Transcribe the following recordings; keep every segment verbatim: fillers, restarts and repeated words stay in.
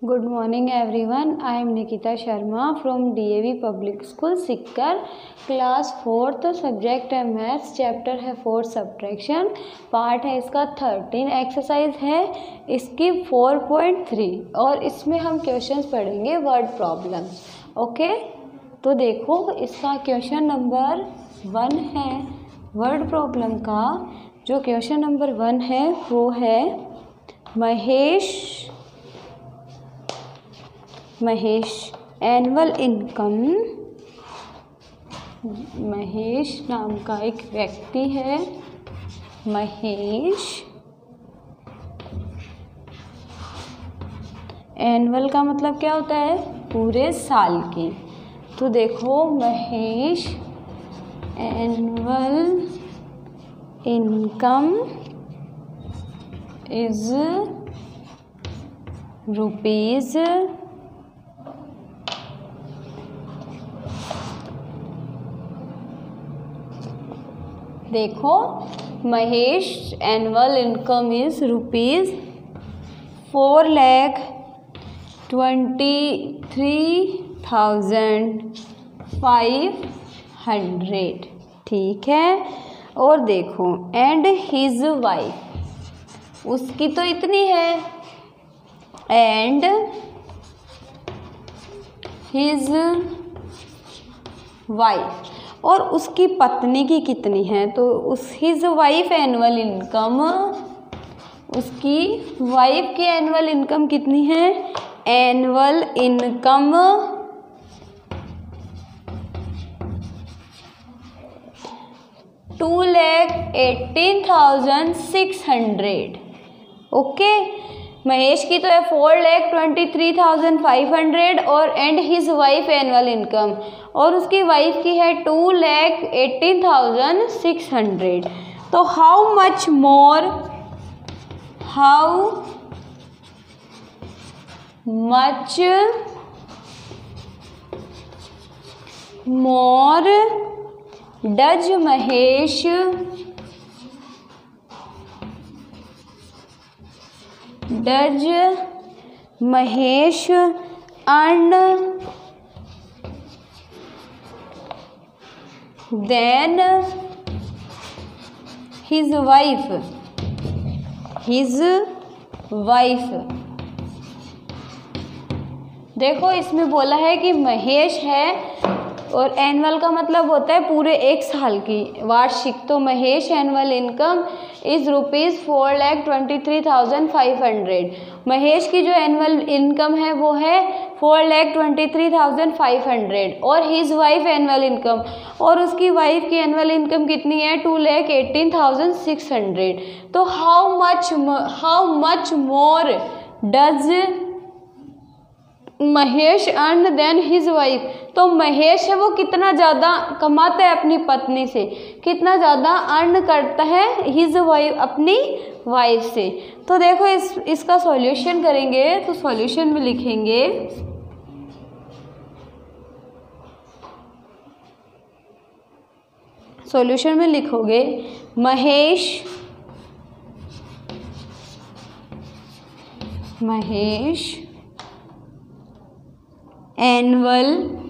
Good morning everyone. I am Nikita Sharma from D A V Public School Sikar, class fourth, subject है maths, chapter है fourth subtraction, part है इसका thirteen, exercise है इसकी four point three और इसमें हम क्वेश्चंस पढ़ेंगे वर्ड प्रॉब्लम्स। ओके, तो देखो इसका क्वेश्चन नंबर वन है वर्ड प्रॉब्लम का। जो क्वेश्चन नंबर वन है वो है महेश महेश एनुअल इनकम। महेश नाम का एक व्यक्ति है, महेश एनुअल का मतलब क्या होता है, पूरे साल की। तो देखो Mahesh annual income is rupees देखो Mahesh annual income is rupees four lakh twenty three thousand five hundred. ठीक है, और देखो एंड हिज वाइफ, उसकी तो इतनी है, एंड हिज वाइफ, और उसकी पत्नी की कितनी है। तो उस हिज वाइफ एनुअल इनकम, उसकी वाइफ की एनुअल इनकम कितनी है, annual income two lakh eighteen thousand six hundred. Okay, Mahesh की तो है four lakh twenty three thousand five hundred और and his wife annual income, और उसकी वाइफ की है two lakh eighteen thousand six hundred. तो how much more how much more does Mahesh does Mahesh earn than his wife his wife. देखो इसमें बोला है कि महेश है और एनुअल का मतलब होता है पूरे एक साल की, वार्षिक। तो Mahesh annual income is rupees four lakh twenty three thousand five hundred. Mahesh की जो एनुअल इनकम है वो है four lakh twenty three thousand five hundred और हिज वाइफ एनुअल इनकम, और उसकी वाइफ की एनुअल इनकम कितनी है, two lakh eighteen thousand six hundred. तो how much how much more does Mahesh earn than his wife. तो महेश है वो कितना ज़्यादा कमाता है अपनी पत्नी से, कितना ज़्यादा अर्न करता है हिज वाइफ अपनी वाइफ से। तो देखो इस इसका सॉल्यूशन करेंगे, तो सॉल्यूशन में लिखेंगे सॉल्यूशन में लिखोगे महेश महेश एनुअल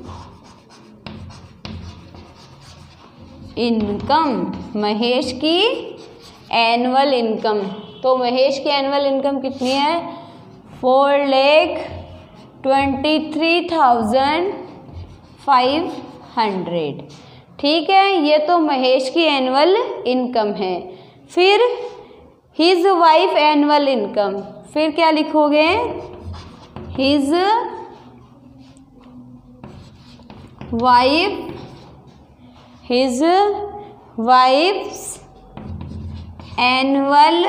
इनकम, महेश की एनुअल इनकम। तो महेश की एनुअल इनकम कितनी है, four lakh twenty three thousand five hundred. ठीक है, ये तो महेश की एनुअल इनकम है। फिर हिज वाइफ एनुअल इनकम, फिर क्या लिखोगे, his wife his wife's annual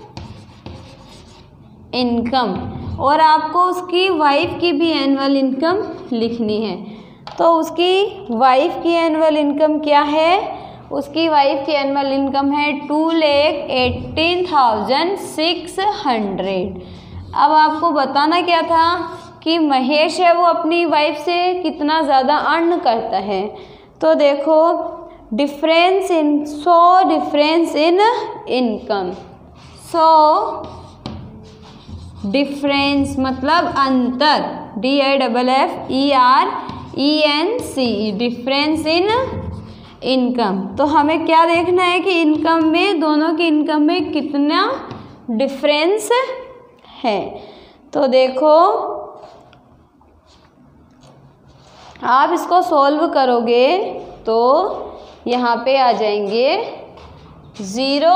income, और आपको उसकी वाइफ की भी एनुअल इनकम लिखनी है। तो उसकी वाइफ की एनुअल इनकम क्या है, उसकी वाइफ की एनुअल इनकम है two lakh eighteen thousand six hundred. अब आपको बताना क्या था कि महेश है वो अपनी वाइफ से कितना ज़्यादा अर्न करता है। तो देखो difference in so difference in income, so difference मतलब अंतर, D I double F E R E N C, difference in income. तो हमें क्या देखना है कि इनकम में, दोनों की इनकम में कितना डिफरेंस है। तो देखो आप इसको सॉल्व करोगे तो यहाँ पे आ जाएंगे ज़ीरो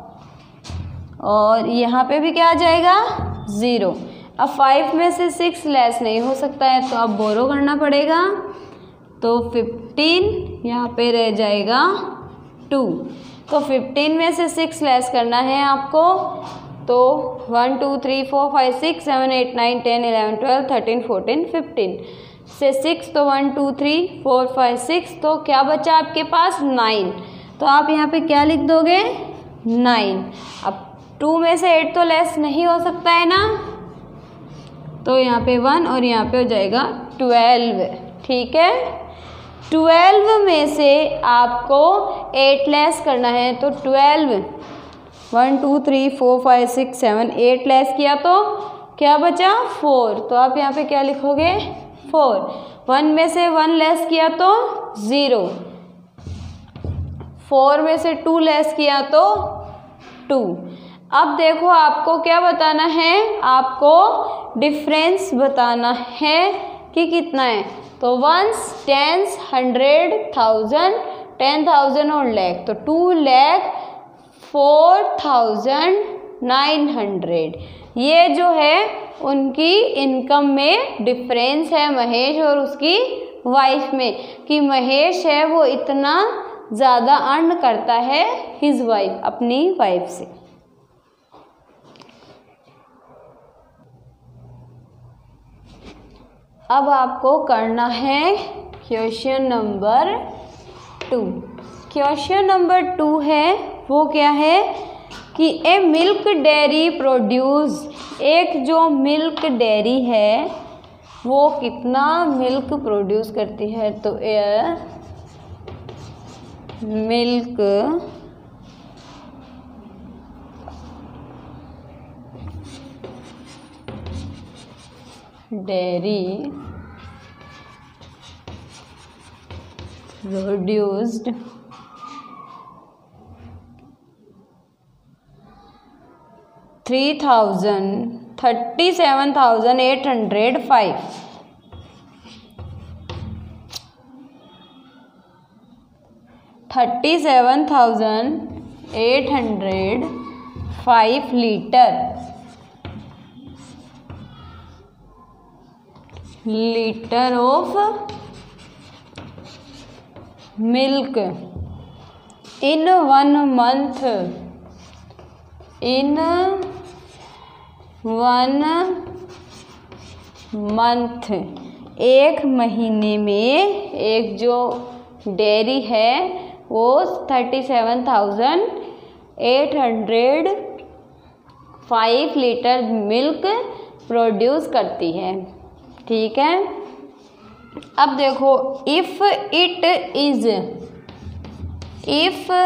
और यहाँ पे भी क्या आ जाएगा ज़ीरो। अब फाइव में से सिक्स लेस नहीं हो सकता है तो अब बोरो करना पड़ेगा। तो फिफ्टीन यहाँ पे रह जाएगा टू। तो फिफ्टीन में से सिक्स लेस करना है आपको। तो one two three four five six seven eight nine ten eleven twelve thirteen fourteen fifteen से सिक्स, तो one two three four five six, तो क्या बचा आपके पास नाइन। तो आप यहाँ पे क्या लिख दोगे नाइन। अब टू में से एट तो लेस नहीं हो सकता है ना, तो यहाँ पे वन और यहाँ पे हो जाएगा ट्वेल्व। ठीक है, ट्वेल्व में से आपको एट लेस करना है। तो twelve, one two three four five six seven, eight less किया तो क्या बचा फोर। तो आप यहाँ पे क्या लिखोगे फोर। वन में से वन लेस किया तो ज़ीरो, फोर में से टू लेस किया तो टू। अब देखो आपको क्या बताना है, आपको डिफरेंस बताना है कि कितना है। तो ones, tens, hundred, thousand, ten thousand और लैख। तो two lakh four thousand nine hundred, ये जो है उनकी इनकम में डिफरेंस है महेश और उसकी वाइफ में, कि महेश है वो इतना ज़्यादा अर्न करता है हिज वाइफ, अपनी वाइफ से। अब आपको करना है question number two. Question number two है वो क्या है कि ए मिल्क डेयरी प्रोड्यूस, एक जो मिल्क डेयरी है वो कितना मिल्क प्रोड्यूस करती है। तो a milk dairy produced three thousand thirty seven thousand eight hundred five. Thirty seven thousand eight hundred five litre litre of milk in one month, in one month, एक महीने में एक जो डेयरी है वो thirty seven thousand eight hundred five litre milk produce करती है। ठीक है, अब देखो if it is, if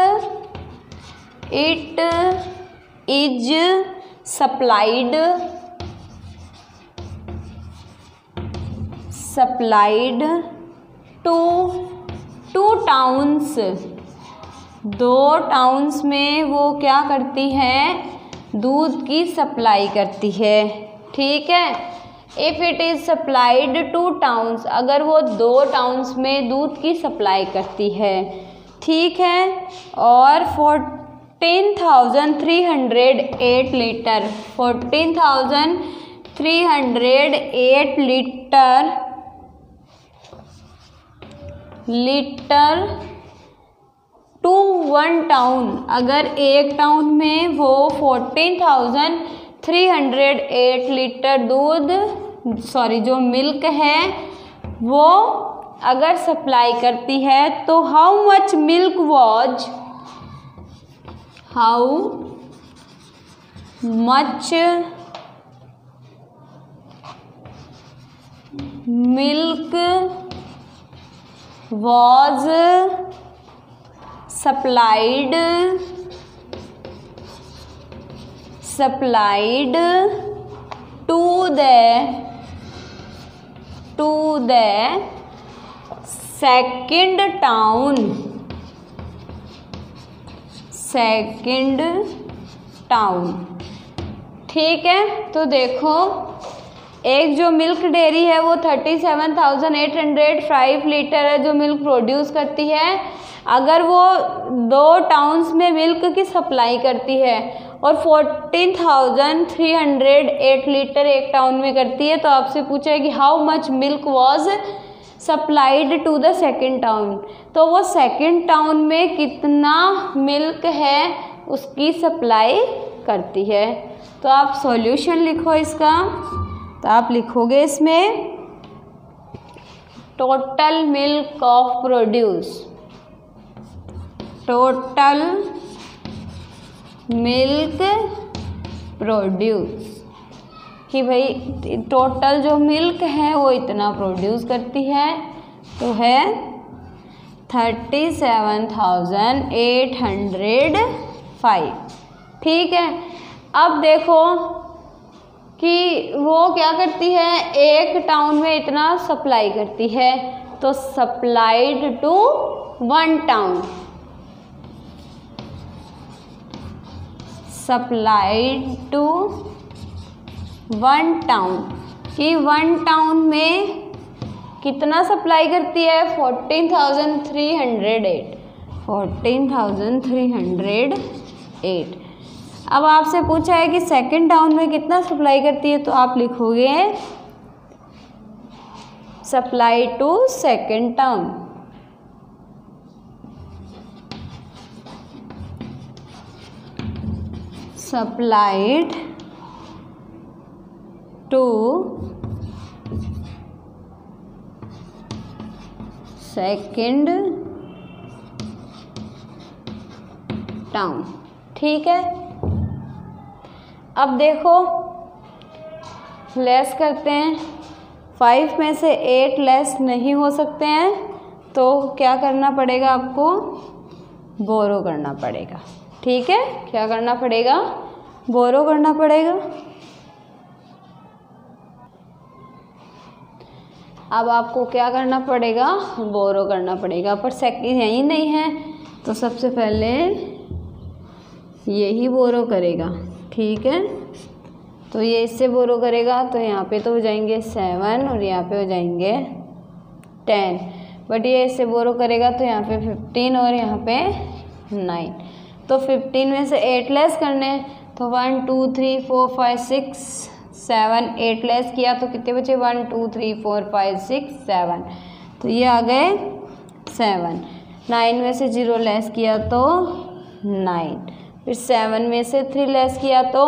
it is supplied supplied to two towns, दो टाउन्स में वो क्या करती है दूध की सप्लाई करती है। ठीक है, if it is supplied to towns, अगर वो दो टाउन्स में दूध की सप्लाई करती है। ठीक है, और fourteen thousand three hundred eight litre, fourteen thousand three hundred eight litre litre to one town, अगर एक टाउन में वो fourteen thousand three hundred eight litre दूध, सॉरी जो मिल्क है वो अगर सप्लाई करती है, तो how much milk was, how much milk was supplied supplied to the to the second town second town. ठीक है, तो देखो एक जो मिल्क डेयरी है वो thirty seven thousand eight hundred five litre है जो मिल्क प्रोड्यूस करती है। अगर वो दो टाउन्स में मिल्क की सप्लाई करती है और fourteen thousand three hundred eight litre एक टाउन में करती है, तो आपसे पूछा है कि how much milk was supplied to the second town, तो वो सेकेंड टाउन में कितना मिल्क है उसकी सप्लाई करती है। तो आप सॉल्यूशन लिखो इसका, तो आप लिखोगे इसमें total milk of produce, total milk produce, कि भाई टोटल जो मिल्क है वो इतना प्रोड्यूस करती है, तो है thirty seven thousand eight hundred five. ठीक है, अब देखो कि वो क्या करती है, एक टाउन में इतना सप्लाई करती है, तो supplied to one town, supplied to one town, कि वन टाउन में कितना सप्लाई करती है, fourteen thousand three hundred eight, fourteen thousand three hundred eight. अब आपसे पूछा है कि सेकंड टाउन में कितना सप्लाई करती है, तो आप लिखोगे supply to second town, supplied to second town. ठीक है, अब देखो लेस करते हैं, फाइव में से एट लेस नहीं हो सकते हैं, तो क्या करना पड़ेगा आपको, बोरो करना पड़ेगा। ठीक है, क्या करना पड़ेगा, बोरो करना पड़ेगा। अब आपको क्या करना पड़ेगा, बोरो करना पड़ेगा, पर सेकंड यही नहीं है, तो सबसे पहले यही बोरो करेगा। ठीक है, तो ये इससे बोरो करेगा, तो यहाँ पे तो हो जाएंगे सेवन और यहाँ पे हो जाएंगे टेन, बट ये इससे बोरो करेगा तो यहाँ पे फिफ्टीन और यहाँ पे नाइन, तो फिफ्टीन में से एट लेस करने, तो one two three four five six seven, eight less किया तो कितने बचे, one two three four five six seven, तो ये आ गए सेवन। नाइन में से जीरो लेस किया तो नाइन, फिर सेवन में से थ्री लेस किया तो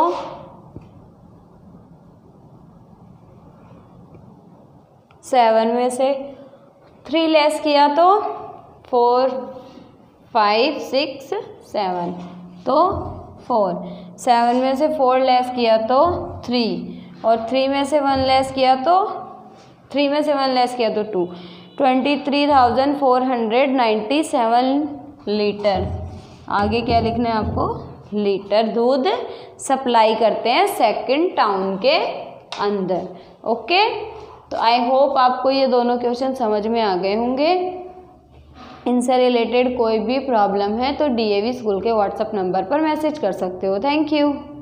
सेवन में से थ्री लेस किया तो फोर फाइव सिक्स सेवन, तो फोर, सेवन में से फोर लेस किया तो थ्री, और थ्री में से वन लेस किया तो थ्री में से वन लेस किया तो two, twenty three thousand four hundred ninety seven litre. आगे क्या लिखना है आपको, लीटर दूध सप्लाई करते हैं सेकंड टाउन के अंदर। ओके, तो आई होप आपको ये दोनों क्वेश्चन समझ में आ गए होंगे। इनसे रिलेटेड कोई भी प्रॉब्लम है तो डीएवी स्कूल के व्हाट्सएप नंबर पर मैसेज कर सकते हो। Thank you.